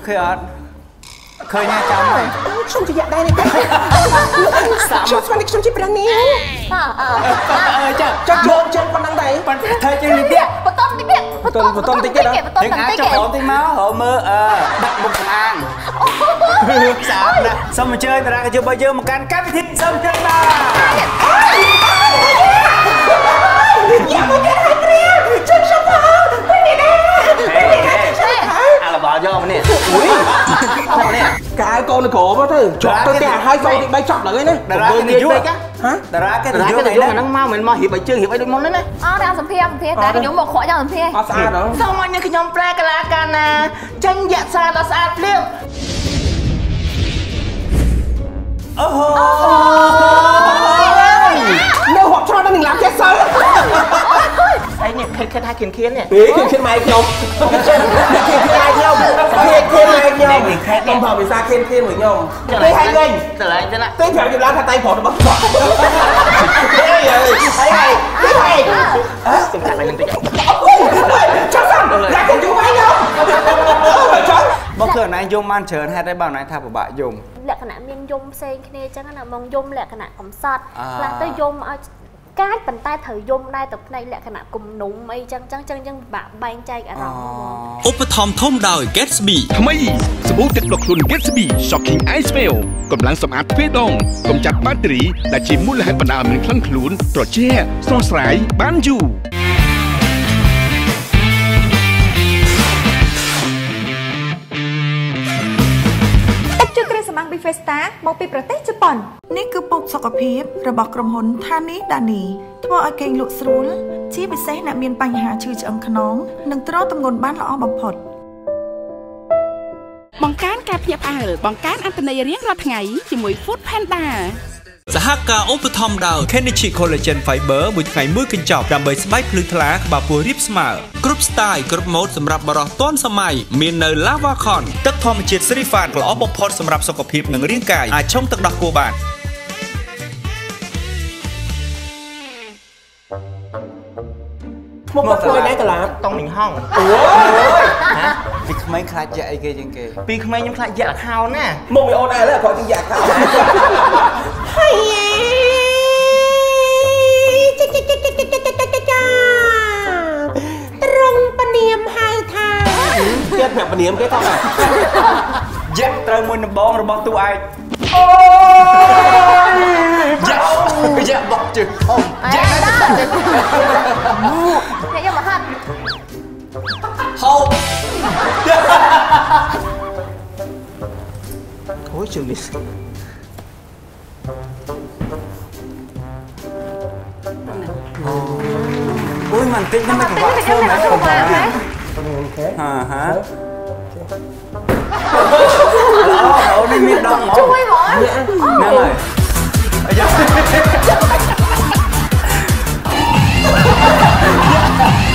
เคยเคยเนี่ยจำไหมខ្ញុំជាយកដែរនេះខ្ញុំស្មានខ្ញុំជាប្រានីចាយកជើងប៉ុណ្ណឹងដែរធ្វើជើងនេះទៀតបន្តតិចទៀតយើងអាចចុះរំតិចមកហៅមើលដាក់មុខសំអាងស្អាតណាស់សូមអញ្ជើញតារាកញ្ជុរបស់យើងមកកាន់កម្មវិធីសូមជើញបាទយ៉ាមកគេឲ្យត្រៀមជើងខ្ញុំមកពេលនេះដែរអាឡបាយកមកនេះនេះកាយកូនក្រមកទៅជាប់ទៅផ្ទះហើយកូនទី3ចប់ឡើយណាតារាគេទៅយូរតារាគេទៅយូរហ្នឹងមកមិនមករៀបឲ្យជើងរៀបឲ្យដូចមុនណាអត់សម្ភារតែខ្ញុំមកខកយ៉ាងសម្ភារអត់ស្អាតហ៎សូមឲ្យនេះខ្ញុំប្រែកលាកាណាចាញ់យក្សាដល់ស្អាតភ្លាមអូហូនៅហត់ឆ្នោតនឹងឡាប់ចេះសិលហើយនេះខិតថាគៀននេះគៀនម៉ែខ្ញុំគៀនម៉ែខ្ញុំខ្ញុំផងភាសាគៀនមួយខ្ញុំទេហើយវិញតើទៅណាទេប្រាប់ខ្ញុំឡើងថាតៃប្រុសរបស់គាត់ហើយសំខាន់ហ្នឹងតិចចុះសិនឡាក់ជួយមកខ្ញុំចុះមកគឺណៃយំបានច្រើនហេតុអីបើណៃថាពិបាកយំលក្ខណៈមានយំផ្សេងគ្នាអញ្ចឹងណាមកយំលក្ខណៈកំសត់ខ្លះទៅយំឲ្យកាចប៉ុន្តែត្រូវយំដែរទៅផ្នែកលក្ខណៈគំនុំអីចឹងយើងពិបាកបែងចែកអារម្មណ៍ឧបត្ថម្ភធំដោយ Gatsby ថ្មីសាប៊ូទឹកដុសខ្លួន Gatsby Shocking Ice Smell កម្លាំងសម្អាតទ្វេដងកម្ចាត់បាក់តេរីដែលជាមូលហេតុបណ្ដាលឲ្យមានក្លិនខ្លួនត្រជាក់ស្រស់ស្រាយបានយូរសម្ាំង Bifesta មកពីប្រទេសជប៉ុននេះគឺពុកសុខភាពរបស់ក្រុមហ៊ុន Thani Dani ធ្វើឲ្យគេងលក់ស្រួលជាពិសេសអ្នកមានបញ្ហាឈឺឆ្អឹងខ្នងនិងទ្រាំទម្ងន់បានល្អបំផុតបង្កើនការភ្ញាក់ផ្អើលបង្កើនអត្ថន័យរៀងរាល់ថ្ងៃជាមួយ Food Panda សហការឧបត្ថម្ភដោយ Kenichi Collagen Fiber មួយថ្ងៃមួយកញ្ចប់ដើម្បីស្បែកភ្លឺថ្លាក្បាលពោះរាបស្មើគ្រប់ style គ្រប់ mode សម្រាប់បរិសុទ្ធទាន់សម័យមាននៅ Lavacon ទឹកធម្មជាតិ Srifan ល្អបំផុតសម្រាប់សុខភាពនិងរាងកាយអាចឆុងទឹកដោះគោបានមកធ្វើដែរកលាបតុងមិញហងអូយពីក្មេងខ្លាចយ៉ាអីគេជាងគេពីក្មេងខ្ញុំខ្លាចយ៉ាខោណាមកវាអូនដែរលើគាត់ជាយ៉ាខោហើយត្រង់ពនាមហៅថាទៀតអ្នកពនាមគេថាយ៉ាត្រូវមួយដំបងរបស់តួឯកអូយ៉ាបោកជើងធំយ៉ាអ្នកយកមកហាត់ហូបអូយជើងនេះអូយមិនតិចមិនពិបាកធ្វើណាពិបាកហាអូនេះមានដងហ្មងជួយហ្មងហ្នឹងហើយអាយ៉ា